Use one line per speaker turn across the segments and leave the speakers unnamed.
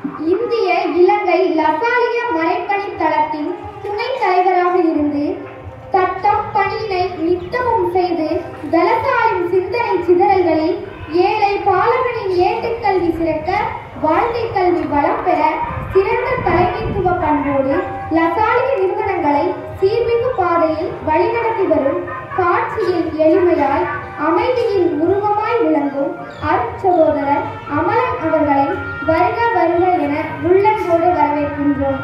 இந்திய இலங்கை லசாலிய மறைப்பணி தளத்தின் துணைத் தலைவராக இருந்து தத்தம் பணியினை நித்தமும் செய்து தலசாலின் சிந்தனை சிதறல்களில் ஏழை பாலகனின் ஏட்டுக்கல்வி சிறக்க வாழ்க்கை கல்வி வளம் பெற சிறந்த தலைமைத்துவ பண்போடு லசாலிய நிறுவனங்களை சீர்மிகு பாதையில் வழிநடத்தி வரும் காட்சியில் எளிமையாய் அமைதியின் உருவமாய் விளங்கும் அருட்சகோதரர் அமலன் அவர்களை வருக வருக என உள்ளன்போடு வரவேற்கின்றோம்.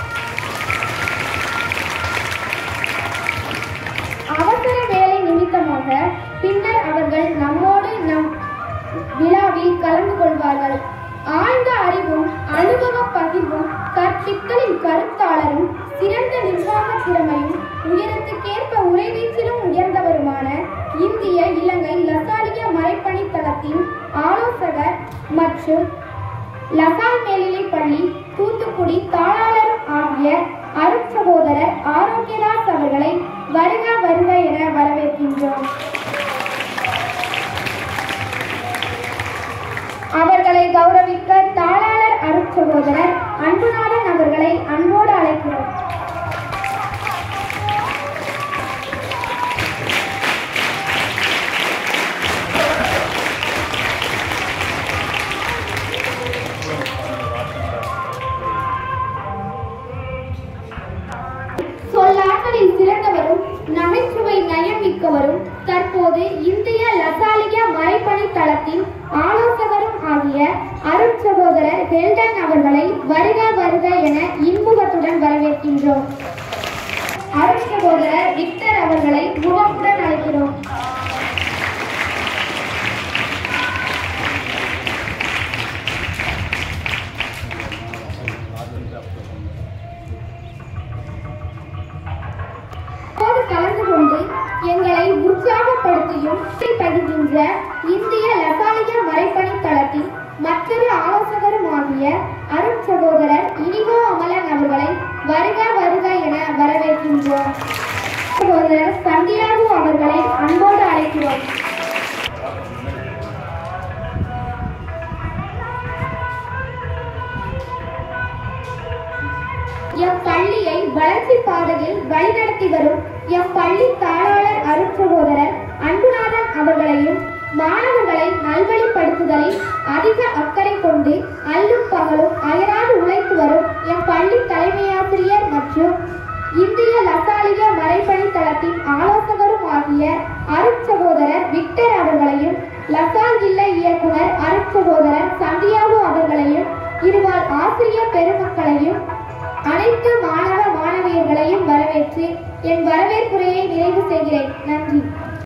அவசர வேலை நிமித்தமாக பின்னர் அவர்கள் நம்மோடு நம் விழாவில் கலந்து கொள்வார்கள். ஆழ்ந்த அறிவும் அனுபவ பகிர்வும் கற்பித்தலின் கருத்தாளரும் சிறந்த நிர்வாக திறமையும் உயரத்துக்கேற்ப உரைவீச்சிலும் உயர்ந்தவருமான இந்திய இலங்கை லசாலிய மறைப்பணி தளத்தின் ஆலோசகர் மற்றும் லசால் மேல்நிலைப் பள்ளி தூத்துக்குடி தாளாளரும் ஆகிய அருட்சகோதரர் ஆரோக்கியதாஸ் அவர்களை வருக வருக என வரவேற்கின்றோம். அவர்களை கௌரவிக்க தாளாளர் அருட்சகோதரர் அன்புநாதன் அவர்களை அன்போடு அழைக்கிறோம். சொல்லாற்றலில் சிறந்தவரும் நகைச்சுவை நயம் மிக்கவரும் தற்போது இந்திய லசாலிய மறைப்பணி தளத்தின் ஆலோசகரும் ஆகிய அருட்சகோதரர் ஹெல்டன் அவர்களை வருக வருக என இன்முகத்துடன் வரவேற்கின்றோம். அருட்சகோதரர் விக்டர் அவர்களை முகத்துடன் அழைக்கிறோம். கலந்து கொண்டு எங்களை உற்சாகப்படுத்தியும் பகிர்கின்ற இந்திய லசாலிய மறைப்பணி தளத்தின் மற்றொரு ஆலோசகரும் ஆகிய அருட்சகோதரர் இனிகோ அமலன் அவர்களை வருக வருக என வரவேற்கின்றோம். சகோதரர் சந்தியாகு அவர்களை அன்போடு அழைக்கிறோம். எம் பள்ளியை வளர்ச்சி பாதையில் வழிநடத்தி வரும் எம் பள்ளி தாளாளர் அருட்சகோதரர் அன்புநாதன் அவர்களையும் மாணவர்களை நல்வழிப்படுத்துதலில் அதிக அக்கறை கொண்டு அல்லும் பகலும் அயராது உழைத்து வரும் எம் பள்ளி தலைமையாசிரியர் மற்றும் இந்திய லசாலிய மறைப்பணி தளத்தின் ஆலோசகரும் ஆகிய அருட்சகோதரர் விக்டர் அவர்களையும் லசால் இல்ல இயக்குனர் அருட்சகோதரர் சந்தியாகு அவர்களையும் இருவாள் ஆசிரியர் பெருமக்களையும் அனைத்து மாணவ மாணவியர்களையும் வரவேற்று என் வரவேற்புரையை நிறைவு செய்கிறேன். நன்றி.